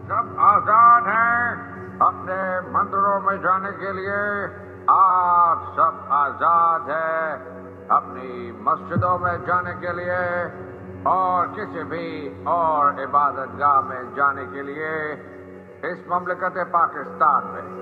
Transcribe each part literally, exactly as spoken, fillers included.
सब आजाद हैं अपने मंदिरों में जाने के लिए। आप सब आजाद हैं अपनी मस्जिदों में जाने के लिए और किसी भी और इबादतगाह में जाने के लिए इस ममलकत पाकिस्तान में।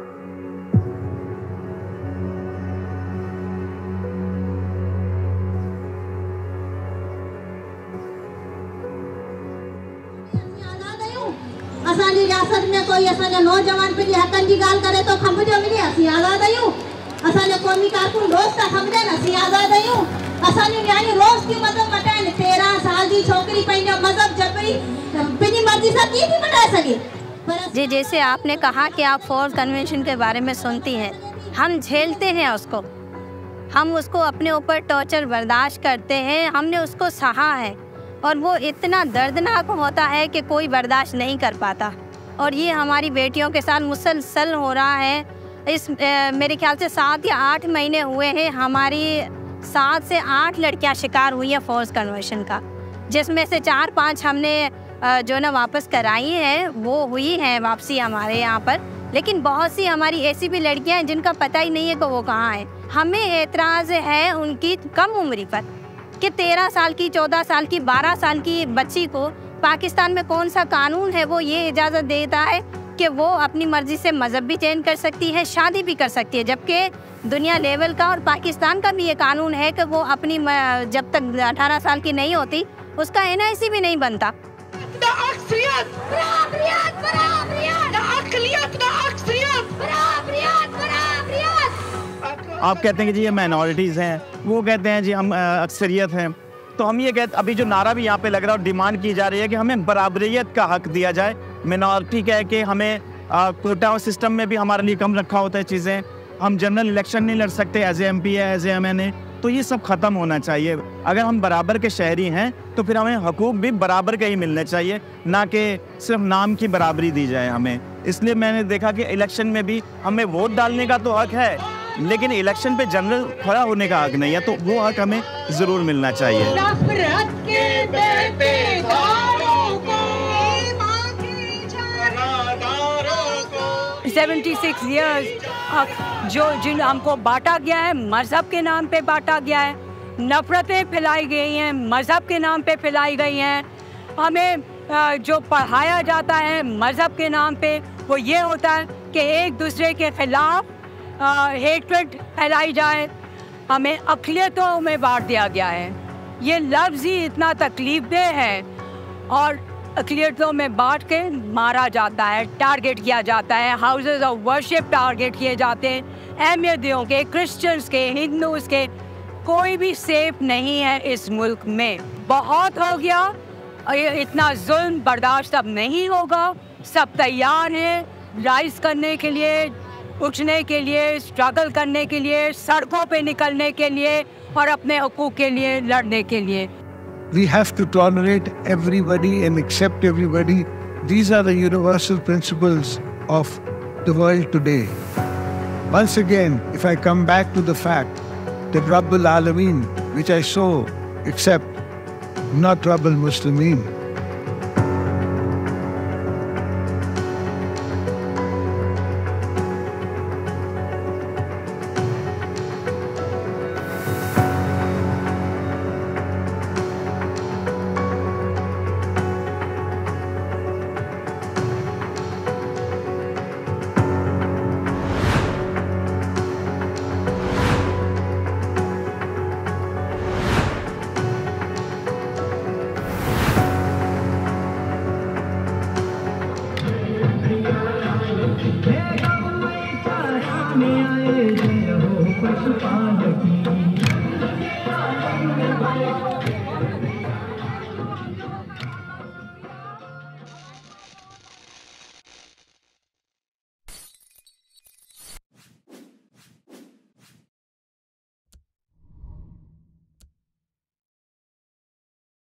असांजी रियासत में कोई असांजा नौजवान पंहिंजे हक़नि जी ॻाल्हि करे तो खंभजो मिले असीं आज़ाद आहियूं। असांजा क़ौमी कारकुन रोज़ था खंभजनि असीं आज़ाद आहियूं। असांजी न्याणियूं रोज़ थियूं मज़हब मटाइनि। तेरहं साल जी छोकिरी पंहिंजो मज़हब जबरी पंहिंजी मर्ज़ी सां कीअं थी मटाए सघे। जी, जैसे आपने कहा कि आप फोर्स कन्वेंशन के बारे में सुनती हैं, हम झेलते हैं उसको, हम उसको अपने ऊपर टॉर्चर बर्दाश्त करते हैं, हमने उसको सहा है और वो इतना दर्दनाक होता है कि कोई बर्दाश्त नहीं कर पाता। और ये हमारी बेटियों के साथ मुसलसल हो रहा है। इस ए, मेरे ख्याल से सात या आठ महीने हुए हैं, हमारी सात से आठ लड़कियां शिकार हुई हैं फोर्स कन्वर्शन का, जिसमें से चार पांच हमने जो ना वापस कराई हैं, वो हुई हैं वापसी हमारे यहाँ पर। लेकिन बहुत सी हमारी ऐसी भी लड़कियां हैं जिनका पता ही नहीं है कि वो कहाँ हैं। हमें एतराज़ है उनकी कम उम्री पर कि तेरह साल की, चौदह साल की, बारह साल की बच्ची को पाकिस्तान में कौन सा कानून है वो ये इजाज़त देता है कि वो अपनी मर्ज़ी से मज़हब भी चेंज कर सकती है, शादी भी कर सकती है। जबकि दुनिया लेवल का और पाकिस्तान का भी ये कानून है कि वो अपनी जब तक अठारह साल की नहीं होती उसका एन आई सी भी नहीं बनता। आप कहते हैं कि जी ये माइनॉरिटीज़ हैं, वो कहते हैं जी हम अक्सरियत हैं। तो हम ये कहते, अभी जो नारा भी यहाँ पे लग रहा है और डिमांड की जा रही है कि हमें बराबरियत का हक दिया जाए। मिनॉरिटी कह के हमें कोटा सिस्टम में भी हमारे लिए कम रखा होता है चीज़ें। हम जनरल इलेक्शन नहीं लड़ सकते एज ए एम पी है, as a M N A. तो ये सब ख़त्म होना चाहिए। अगर हम बराबर के शहरी हैं तो फिर हमें हकूक़ भी बराबर के ही मिलने चाहिए, ना कि सिर्फ नाम की बराबरी दी जाए हमें। इसलिए मैंने देखा कि इलेक्शन में भी हमें वोट डालने का तो हक है, लेकिन इलेक्शन पे जनरल खड़ा होने का हक नहीं है, तो वो हक हमें ज़रूर मिलना चाहिए। छिहत्तर इयर्स जो जिन हमको बांटा गया है, मज़हब के नाम पे बांटा गया है, नफ़रतें फैलाई गई हैं, मज़हब के नाम पे फैलाई गई हैं। हमें जो पढ़ाया जाता है मज़हब के नाम पे वो ये होता है कि एक दूसरे के ख़िलाफ़ हेट्रेड फैलाई जाए। हमें अक़लियतों में बांट दिया गया है। ये लफ्ज़ ही इतना तकलीफ़देह है और अक़लियतों में बांट के मारा जाता है, टारगेट किया जाता है, हाउसेस ऑफ वर्शिप टारगेट किए जाते हैं, अहमदियों के, क्रिश्चियंस के, हिंदूज़ के। कोई भी सेफ नहीं है इस मुल्क में। बहुत हो गया, इतना जुल्म बर्दाश्त अब नहीं होगा। सब तैयार हैं राइज करने के लिए, उठने के लिए, स्ट्रगल करने के लिए, सड़कों पे निकलने के लिए और अपने हकूक़ के लिए लड़ने के लिए। We have to tolerate everybody and accept everybody. These are the universal principles of the world today. Once again, if I come back to the fact that Rabbul Alameen, which I so accept, not Rabbul Muslimeen.